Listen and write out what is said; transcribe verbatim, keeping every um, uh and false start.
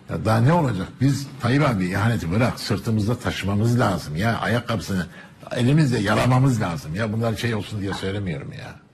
Ya daha ne olacak? Biz Tayyip abi ihaneti bırak, sırtımızda taşımamız lazım ya, ayakkabısını elimizle yalamamız lazım ya, bunlar şey olsun diye söylemiyorum ya.